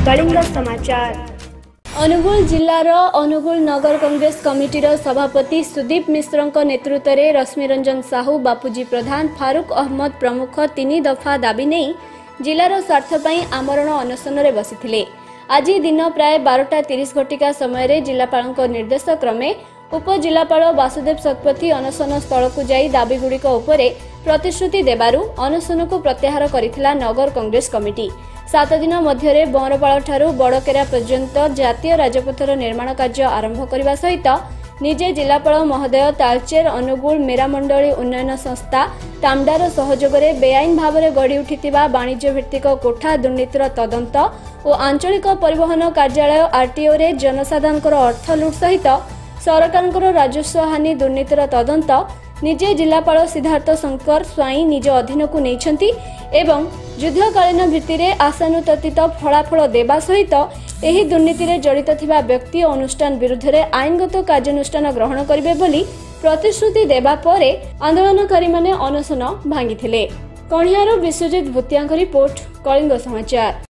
कलिंग समाचार। अनुगुल जिल्लार अनुगुल नगर कांग्रेस कमिटीर सभापति सुदीप मिश्रଙ୍କ नेतृत्व रश्मिरंजन साहू, बापूजी प्रधान, फारूक अहमद प्रमुख 3 दफा दाबी नहीं जिलार स्वार्थपाई आमरण अनशन बसिथिले। आज दिन प्राय 12:30 घटिका समय जिलापाल निर्देश क्रमे उपजिलापाल वासुदेव शतपथी अनशन स्थल को जाई दाबीगुड़िक उपरे प्रतिश्रुति देबारु अनशन को प्रत्याहार करिथिला नगर कांग्रेस कमिटी। 7 दिन मध्य बंरपाल ठारू बड़केरा पर्यंत जातीय राजपथर निर्माण कार्य आरंभ करने सहित निजे जिलापाल महोदय तालचेर अनुगुल मेरामंडली उन्नयन संस्था टामडार सहयोग में बेआईन भाव में गढ़ी उठिथिबा वाणिज्य भित्तिक कोठा दुर्नीतिर तदंत और आंचलिक परिवहन कार्यालय आरटीओ रे जनसाधारण अर्थ लुट सहित सरकार राजस्व हानि दुर्नीतिर तदंत निजे जिलापाल सिद्धार्थ शंकर स्वाई निज अधीन को नहीं एवं युद्धकालीन भित्तिरे आशानुतीत फलाफल देवा सहित एही दुर्नीति जड़ित थिबा व्यक्ति और अनुष्ठान विरुद्ध रे आईनगत कार्यानुष्ठान ग्रहण करिवे बोली प्रतिश्रुति देवा परे आंदोलनकारी माने अनशन भांगिथिले। कणियारो विश्वजित भूतियाଙ୍କ रिपोर्ट, कलिंग समाचार।